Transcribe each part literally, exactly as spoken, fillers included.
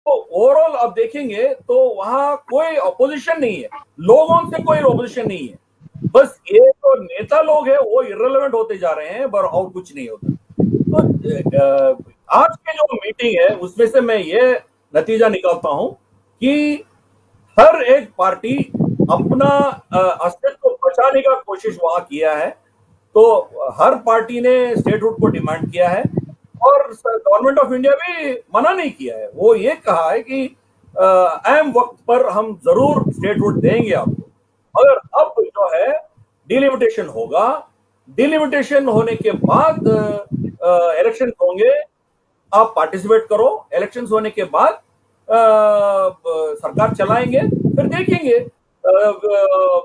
Overall आप देखेंगे तो वहां कोई अपोजिशन नहीं है, लोगों से कोई अपोजिशन नहीं है, बस ये तो नेता लोग हैं वो इर्रेलेवेंट होते जा रहे हैं, पर और कुछ नहीं होता। तो आज की जो मीटिंग है उसमें से मैं ये नतीजा निकालता हूं कि हर एक पार्टी अपना अस्तित्व बचाने का कोशिश वहां किया है। तो हर पार्टी ने स्टेटहुड को डिमांड किया है और गवर्नमेंट ऑफ इंडिया भी मना नहीं किया है। वो ये कहा है कि अहम वक्त पर हम जरूर स्टेटहुड देंगे आपको, मगर अब जो है डिलिमिटेशन होगा, डिलिमिटेशन होने के बाद इलेक्शन होंगे, आप पार्टिसिपेट करो, इलेक्शन होने के बाद आ, सरकार चलाएंगे, फिर देखेंगे आ, आ,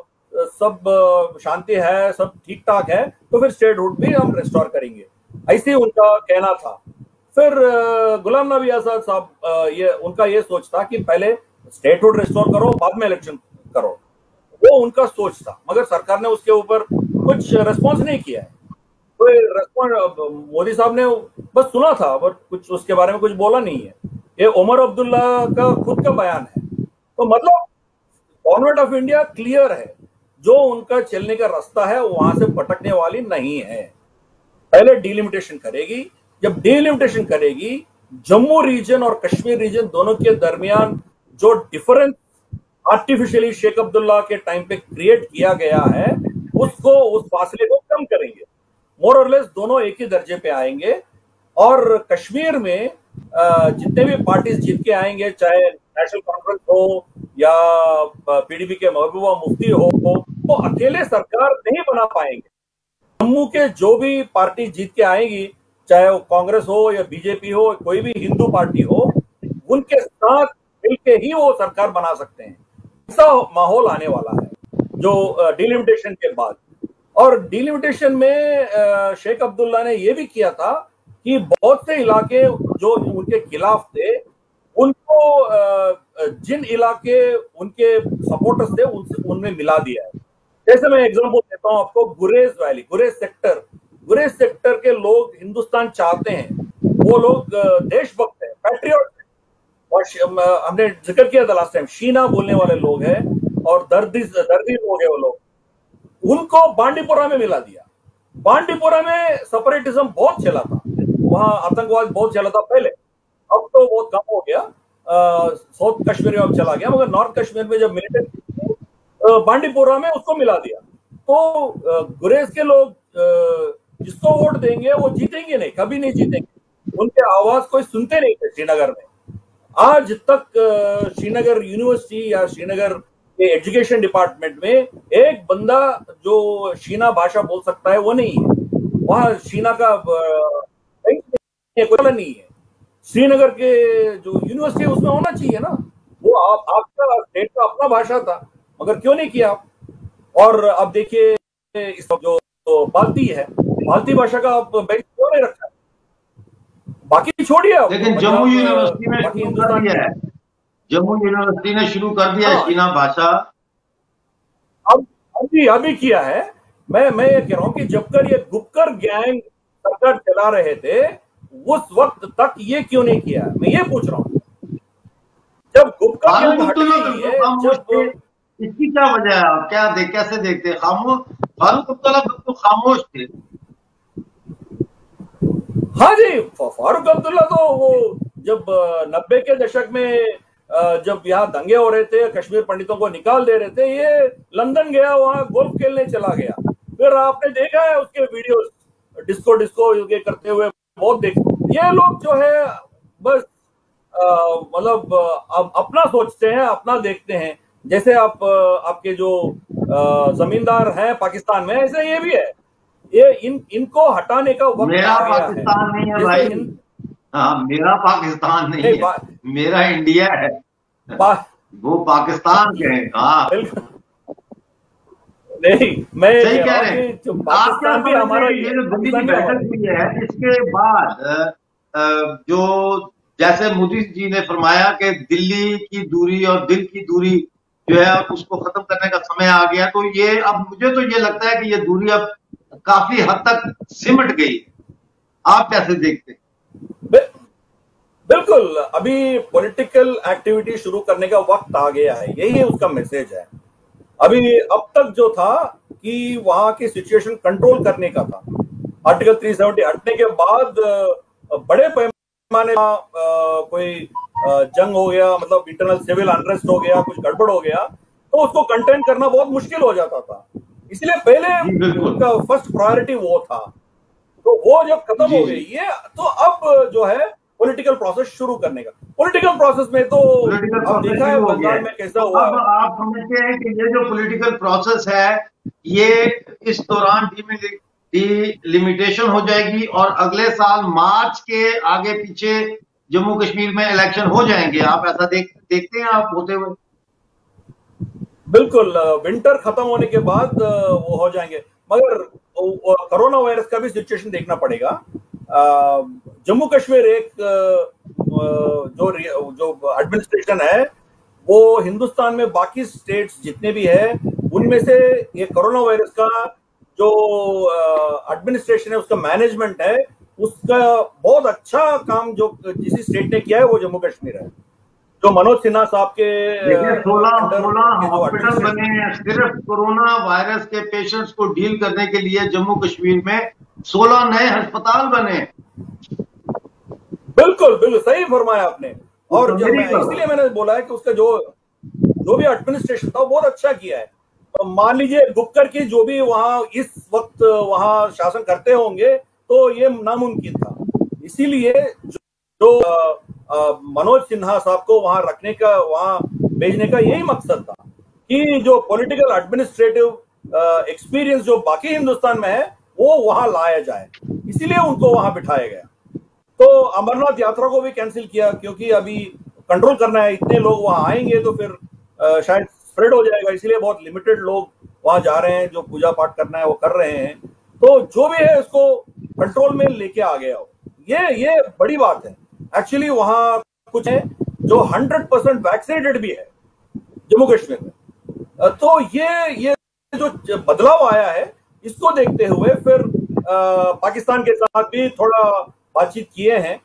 सब शांति है, सब ठीक ठाक है, तो फिर स्टेटहुड भी हम रिस्टोर करेंगे, ऐसे उनका कहना था। फिर गुलाम नबी आजाद साहब ये उनका ये सोच था कि पहले स्टेटहुड रिस्टोर करो बाद में इलेक्शन करो, वो उनका सोच था, मगर सरकार ने उसके ऊपर कुछ रिस्पॉन्स नहीं किया है। कोई रिस्पॉन्स मोदी साहब ने बस सुना था, पर कुछ उसके बारे में कुछ बोला नहीं है। ये उमर अब्दुल्ला का खुद का बयान है। तो मतलब गवर्नमेंट ऑफ इंडिया क्लियर है, जो उनका चलने का रास्ता है वहां से भटकने वाली नहीं है। पहले डिलिमिटेशन करेगी, जब डिलिमिटेशन करेगी जम्मू रीजन और कश्मीर रीजन दोनों के दरमियान जो डिफरेंस आर्टिफिशियली शेख अब्दुल्ला के टाइम पे क्रिएट किया गया है, उसको उस फासले को कम करेंगे, मोर और लेस दोनों एक ही दर्जे पे आएंगे। और कश्मीर में जितने भी पार्टीज जीत के आएंगे, चाहे नेशनल कॉन्फ्रेंस हो या पीडीपी के महबूबा मुफ्ती हो, वो अकेले सरकार नहीं बना पाएंगे। जम्मू के जो भी पार्टी जीत के आएगी, चाहे वो कांग्रेस हो या बीजेपी हो, कोई भी हिंदू पार्टी हो, उनके साथ मिलके ही वो सरकार बना सकते हैं। ऐसा माहौल आने वाला है जो डिलिमिटेशन के बाद। और डिलिमिटेशन में शेख अब्दुल्ला ने यह भी किया था कि बहुत से इलाके जो उनके खिलाफ थे, उनको जिन इलाके उनके सपोर्टर्स थे उनसे उनमें मिला दिया है। जैसे मैं एग्जांपल देता हूं आपको, गुरेज वैली, गुरेज सेक्टर, गुरेज सेक्टर के लोग हिंदुस्तान चाहते हैं, वो लोग देशभक्त हैं, पैट्रियट हैं, और हमने जिक्र किया था लास्ट टाइम, शीना बोलने वाले लोग हैं और दर्दी दर्दी लोग हैं वो लोग, उनको बांडीपुरा में मिला दिया। बांडीपुरा में सेपरेटिज्म बहुत चला था, वहां आतंकवाद बहुत चला था पहले, अब तो बहुत कम हो गया, साउथ कश्मीर में अब चला गया, मगर नॉर्थ कश्मीर में जब मिलिटेंट बांडीपुरा में उसको मिला दिया। तो गुरेज के लोग जिसको वोट देंगे वो जीतेंगे नहीं, कभी नहीं जीतेंगे, उनके आवाज कोई सुनते नहीं थे श्रीनगर में। आज तक श्रीनगर यूनिवर्सिटी या श्रीनगर के एजुकेशन डिपार्टमेंट में एक बंदा जो शीना भाषा बोल सकता है वो नहीं है, वहां शीना का कोई नहीं है। श्रीनगर के जो यूनिवर्सिटी उसमें होना चाहिए ना, वो आप आपका स्टेट का अपना भाषा था, मगर क्यों नहीं किया आप। और अब देखिए इस जो तो बाल्टी है, बाल्टी भाषा का आप बेंच क्यों नहीं रखा है, बाकी छोड़िए। लेकिन जम्मू यूनिवर्सिटी में शुरू कर दिया है, जम्मू यूनिवर्सिटी ने शुरू कर दिया है शीना भाषा, अब अभी अभी किया है। मैं मैं ये कह रहा हूँ कि जब कर ये गुपकर गैंग सरकार चला रहे थे उस वक्त तक ये क्यों नहीं किया, मैं ये पूछ रहा हूँ। जब गुपकर गैंग हट गई है, जब इसकी क्या वजह है, आप क्या देख कैसे देखते हैं? खामोश, फारूक अब्दुल्ला तो खामोश थे। हाँ जी, फारूक अब्दुल्ला तो वो जब नब्बे के दशक में जब यहाँ दंगे हो रहे थे, कश्मीर पंडितों को निकाल दे रहे थे, ये लंदन गया, वहां गोल्फ खेलने चला गया। फिर आपने देखा है उसके वीडियोस डिस्को डिस्को ये करते हुए, बहुत देखे। ये लोग जो है बस मतलब अपना सोचते हैं, अपना देखते हैं। जैसे आप आपके जो जमींदार हैं पाकिस्तान में, ऐसे ये भी है। ये इन इनको हटाने का वक्त मेरा पाकिस्तान नहीं है भाई, हाँ मेरा पाकिस्तान नहीं है, मेरा इंडिया है, वो पाकिस्तान के हैं। हाँ नहीं, मैं सही कह रहे हैं। पाकिस्तान भी हमारा ये जो दिल्ली की बैठक हुई है, इसके बाद जो जैसे मोदी जी ने फरमाया कि दिल्ली की दूरी और दिल की दूरी जो है उसको खत्म करने का समय आ गया, तो ये अब मुझे तो ये लगता है कि ये दूरी अब काफी हद तक सिमट गई। आप कैसे देखते हैं? बिल्कुल, अभी पॉलिटिकल एक्टिविटी शुरू करने का वक्त आ गया है, यही उसका मैसेज है। अभी अब तक जो था कि वहां की सिचुएशन कंट्रोल करने का था, आर्टिकल तीन सौ सत्तर हटने के बाद बड़े पैमाने पर कोई जंग हो गया, मतलब इंटरनल सिविल अनरेस्ट हो गया, कुछ गड़बड़ हो गया, तो उसको कंटेन करना बहुत मुश्किल हो जाता था। इसलिए पहले उनका फर्स्ट प्रायोरिटी वो था, तो वो जब खत्म हो गई है तो अब जो है पॉलिटिकल प्रोसेस शुरू करने का। पॉलिटिकल प्रोसेस में तो अब देखा है बंगाल में कैसा हुआ। अब आप समझते हैं कि ये जो पॉलिटिकल प्रोसेस है ये इस दौरान डिलिमिटेशन हो जाएगी और अगले साल मार्च के आगे पीछे जम्मू कश्मीर में इलेक्शन हो जाएंगे। आप ऐसा देख देखते हैं आप होते हुए? बिल्कुल, विंटर खत्म होने के बाद वो हो जाएंगे, मगर कोरोना वायरस का भी सिचुएशन देखना पड़ेगा। जम्मू कश्मीर एक जो जो एडमिनिस्ट्रेशन है वो हिंदुस्तान में बाकी स्टेट्स जितने भी है उनमें से ये कोरोना वायरस का जो एडमिनिस्ट्रेशन है, उसका मैनेजमेंट है, उसका बहुत अच्छा काम जो किसी स्टेट ने किया है वो जम्मू कश्मीर है। जो मनोज सिन्हा साहब के सोलह सोलह हॉस्पिटल बने हैं सिर्फ कोरोना वायरस के पेशेंट्स को डील करने के लिए। जम्मू कश्मीर में सोलह नए अस्पताल बने। बिल्कुल बिल्कुल सही फरमाया आपने। और जब मैं इसलिए मैंने बोला है कि उसका जो जो भी एडमिनिस्ट्रेशन था वो बहुत अच्छा किया है। तो मान लीजिए गुपकर की जो भी वहां इस वक्त वहां शासन करते होंगे तो ये नामुमकिन था। इसीलिए जो, जो मनोज सिन्हा साहब को वहां रखने का, वहां भेजने का यही मकसद था कि जो पॉलिटिकल एडमिनिस्ट्रेटिव एक्सपीरियंस जो बाकी हिंदुस्तान में है वो वहां लाया जाए, इसीलिए उनको वहां बिठाया गया। तो अमरनाथ यात्रा को भी कैंसिल किया क्योंकि अभी कंट्रोल करना है, इतने लोग वहां आएंगे तो फिर आ, शायद स्प्रेड हो जाएगा, इसलिए बहुत लिमिटेड लोग वहां जा रहे हैं, जो पूजा पाठ करना है वो कर रहे हैं। तो जो भी है उसको कंट्रोल में लेके आ गया हो, ये ये बड़ी बात है। एक्चुअली वहां कुछ है जो हंड्रेड परसेंट वैक्सीनेटेड भी है जम्मू कश्मीर में। तो ये ये जो बदलाव आया है इसको देखते हुए फिर आ, पाकिस्तान के साथ भी थोड़ा बातचीत किए हैं।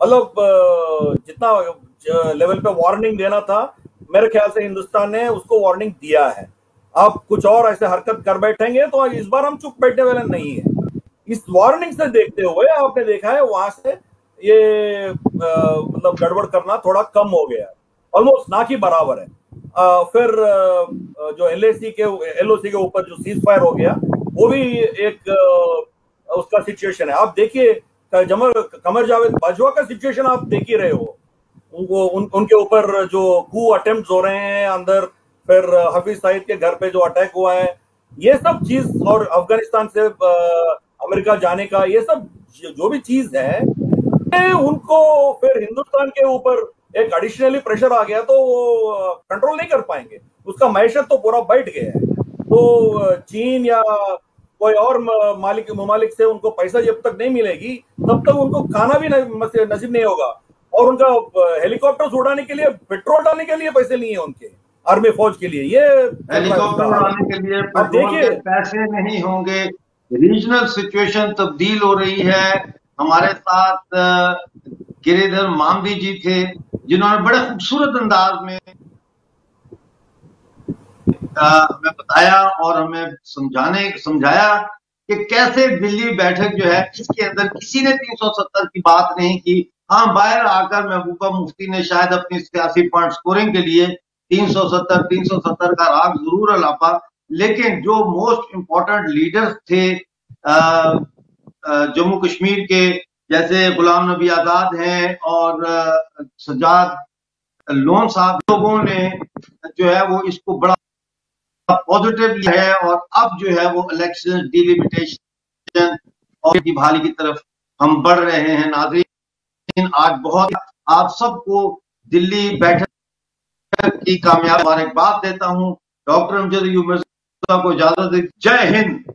मतलब जितना लेवल पे वार्निंग देना था मेरे ख्याल से हिंदुस्तान ने उसको वार्निंग दिया है। आप कुछ और ऐसे हरकत कर बैठेंगे तो इस बार हम चुप बैठने वाले नहीं है। इस वार्निंग से देखते हुए आपने देखा है वहां से ये मतलब गड़बड़ करना थोड़ा कम हो गया, ऑलमोस्ट ना की बराबर है। आ, फिर आ, जो एलएसी के एलओसी के ऊपर जो सीज फायर हो गया वो भी एक आ, उसका सिचुएशन है। आप देखिए जमर कमर जावेद बाजवा का सिचुएशन आप देख ही रहे हो, उनको उन, उनके ऊपर जो कू अटेम्प्ट हो रहे हैं अंदर, फिर हफीज सईद के घर पे जो अटैक हुआ है, ये सब चीज, और अफगानिस्तान से अमेरिका जाने का, ये सब जो भी चीज है उनको फिर हिंदुस्तान के ऊपर एक एडिशनली प्रेशर आ गया तो वो कंट्रोल नहीं कर पाएंगे। उसका मैशत तो पूरा बैठ गया है। तो चीन या कोई और मालिक ममालिक से उनको पैसा जब तक नहीं मिलेगी तब तक उनको खाना भी नसीब नहीं होगा। और उनका हेलीकॉप्टर उड़ाने के लिए, पेट्रोल डालने के लिए पैसे नहीं है उनके आर्मी फौज के लिए। ये हेलीकॉप्टर उड़ाने के लिए पेट्रोल के पैसे नहीं होंगे। रीजनल सिचुएशन तब्दील हो रही है। हमारे साथ गिरिधर मामदी जी थे जिन्होंने बड़े खूबसूरत अंदाज में हमें बताया और हमें समझाने समझाया कि कैसे दिल्ली बैठक जो है इसके अंदर किसी ने तीन सौ सत्तर की बात नहीं की। हाँ, बाहर आकर महबूबा मुफ्ती ने शायद अपनी सियासी पॉइंट स्कोरिंग के लिए तीन सौ सत्तर तीन सौ सत्तर का राग जरूर अलापा, लेकिन जो मोस्ट इम्पोर्टेंट लीडर्स थे जम्मू कश्मीर के, जैसे गुलाम नबी आजाद हैं और सज्जाद लोन साहब, लोगों ने जो है वो इसको बड़ा पॉजिटिव है और अब जो है वो इलेक्शन डिलिमिटेशन और की बहाली की तरफ हम बढ़ रहे हैं। नाज़रीन, आज बहुत आप सबको दिल्ली बैठक की कामयाब मुबारकबाद देता हूं। डॉक्टर अमजद अयूब मिर्जा को इजाजत। जय हिंद।